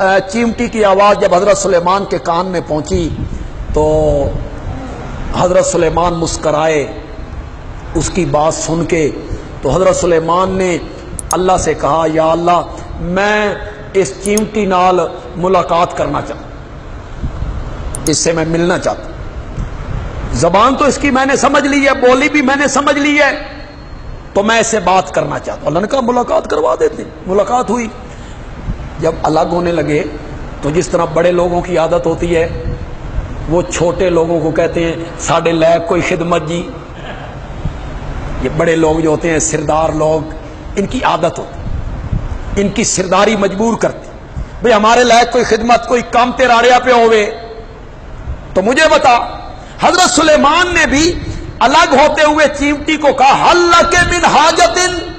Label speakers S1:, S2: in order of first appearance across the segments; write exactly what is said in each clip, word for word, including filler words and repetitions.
S1: چیمٹی کی آواز جب حضرت سلیمان کے کان میں پہنچی تو حضرت سلیمان مسکرائے اس کی بات سن کے. تو حضرت سلیمان نے اللہ سے کہا یا اللہ میں اس چیمٹی نال ملاقات کرنا چاہتا ہوں، اس سے میں ملنا چاہتا ہوں. زبان تو اس کی میں نے سمجھ لی ہے، بولی بھی میں نے سمجھ لی ہے، تو میں اس سے بات کرنا چاہتا ہوں. اللہ نے کہا ملاقات کروا دیتے. ملاقات ہوئی. جب الگ ہونے لگے تو جس طرح بڑے لوگوں کی عادت ہوتی ہے وہ چھوٹے لوگوں کو کہتے ہیں ساڈے لائق کوئی خدمت جی. یہ بڑے لوگ جو ہوتے ہیں سردار لوگ، ان کی عادت ہوتی، ان کی سرداری مجبور کرتی بھئی ہمارے لائق کوئی خدمت، کوئی کام تیرا آڑیا پہ ہوئے تو مجھے بتا. حضرت سلیمان نے بھی الگ ہوتے ہوئے چیمٹی کو کہا حل لک من حاجت،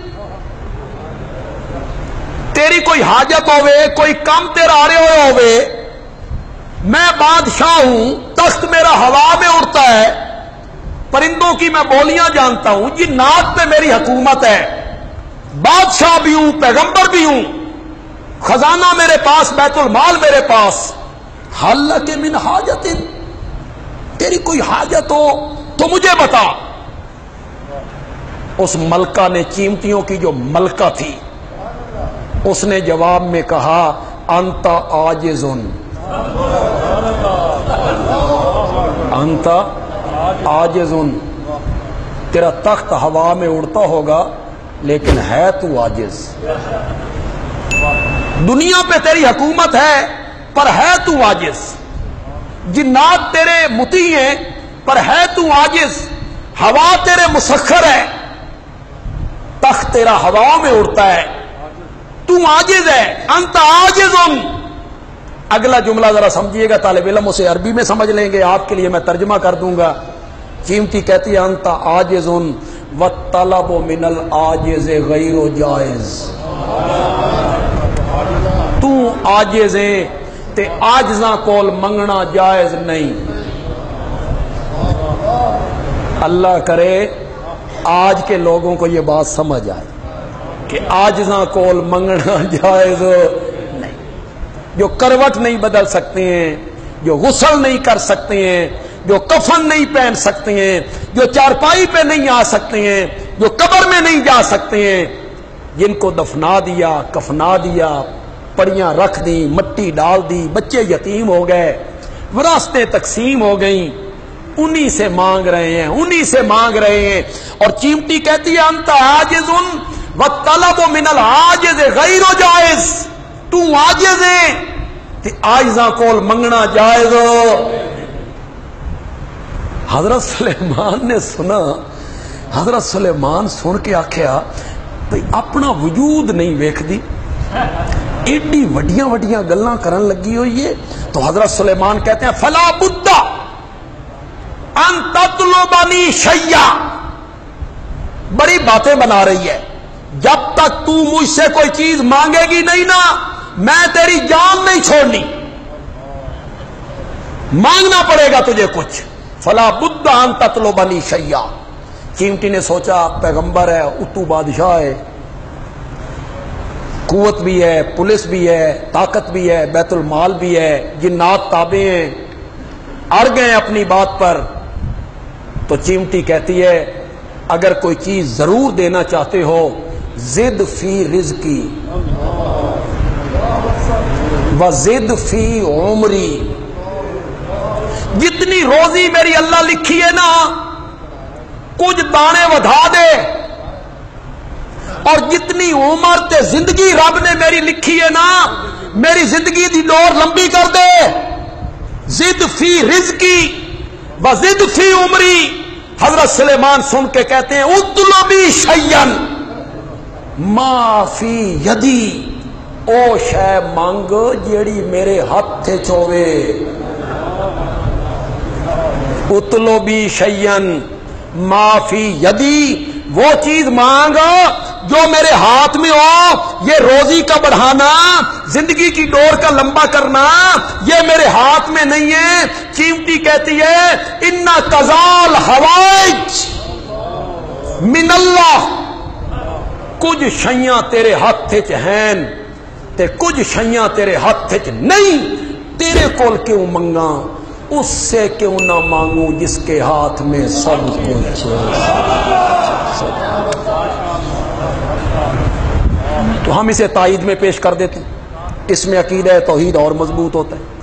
S1: تیری کوئی حاجت ہوئے، کوئی کام تیرا آڑے ہوئے ہوئے، میں بادشاہ ہوں، تخت میرا ہوا میں اڑتا ہے، پرندوں کی میں بولیاں جانتا ہوں، جنات پہ میری حکومت ہے، بادشاہ بھی ہوں، پیغمبر بھی ہوں، خزانہ میرے پاس، بیت المال میرے پاس. حل لک من حاجت، تیری کوئی حاجت ہو تو مجھے بتا. اس ملکہ نے، چیمٹیوں کی جو ملکہ تھی، اس نے جواب میں کہا انت عاجز، انت عاجز، تیرا تخت ہوا میں اڑتا ہوگا لیکن ہے تو عاجز. دنیا پہ تیری حکومت ہے پر ہے تو عاجز، جنات تیرے مطیع ہیں پر ہے تو عاجز، ہوا تیرے مسخر ہے، تخت تیرا ہوا میں اڑتا ہے، تو عاجز ہے. انت عاجز. اگلا جملہ ذرا سمجھیے گا، طالب علم اسے عربی میں سمجھ لیں گے، آپ کے لیے میں ترجمہ کر دوں گا. چیمٹی کہتی ہے انت عاجز والطلب من العاجز غیر جائز، تو عاجز ہے تے عاجزاں کول منگنا جائز نہیں. اللہ کرے آج کے لوگوں کو یہ بات سمجھ آئے کہ عاجزاں کول منگنا جائز نہیں. جو کروٹ نہیں بدل سکتے ہیں، جو غسل نہیں کر سکتے ہیں، جو کفن نہیں پہن سکتے ہیں، جو چارپائی پہ نہیں آ سکتے ہیں، جو قبر میں نہیں جا سکتے ہیں، جن کو دفنا دیا، کفنا دیا، پڑیاں رکھ دی، مٹی ڈال دی، بچے یتیم ہو گئے، وراثتیں تقسیم ہو گئیں، انہی سے مانگ رہے ہیں، انہی سے مانگ رہے ہیں. اور چیمٹی کہتی ہے انت عاجز والطلب من العاجز غیر جائز، تو عاجز ہے تے عاجزاں کول منگنا جائز. حضرت سلیمان نے سنا، حضرت سلیمان سن کے آکھیا بھئی اپنا وجود نہیں ویکھ دی، ایڈی وڈیاں وڈیاں گلاں کرن لگی ہوئی ہے. تو حضرت سلیمان کہتے ہیں فلا بد ان تطلبنی شیئا، بڑی باتیں بنا رہی ہے، جب تک تو مجھ سے کوئی چیز مانگے گی نہیں نا میں تیری جان نہیں چھوڑنی، مانگنا پڑے گا تجھے کچھ. فلا بد ان تطلبنی شیئا. چیمٹی نے سوچا پیغمبر ہے، اتو بادشاہ ہے، قوت بھی ہے، پولیس بھی ہے، طاقت بھی ہے، بیت المال بھی ہے، جنات تابع ہیں، اڑ گئے اپنی بات پر. تو چیمٹی کہتی ہے اگر کوئی چیز ضرور دینا چاہتے ہو زد فی رزقی و زد فی عمری، جتنی روزی میری اللہ لکھی ہے نا کچھ دانے ودھا دے، اور جتنی عمر تے زندگی رب نے میری لکھی ہے نا میری زندگی دی ڈور لمبی کر دے. زد فی رزقی و زد فی عمری. حضرت سلیمان سن کے کہتے ہیں اطلبی شیئن ما فی یدی، او شے مانگ جیڑی میرے ہاتھ چوے. اطلبی شیئن ما فی یدی، وہ چیز مانگ جو میرے ہاتھ میں ہو. یہ روزی کا بڑھانا، زندگی کی ڈور کا لمبا کرنا یہ میرے ہاتھ میں نہیں ہے. چیمٹی کہتی ہے انا قضال حوائج من اللہ، کچھ شیاں تیرے ہاتھ چ ہیں تے کچھ شیاں تیرے ہاتھ وچ نہیں، تیرے کول کیوں منگا، اس سے کیوں نہ مانگوں جس کے ہاتھ میں سب کچھ ہے۔ تو ہم اسے تائید میں پیش کر دیتے ہیں، اس میں عقیدہ توحید اور مضبوط ہوتا ہے۔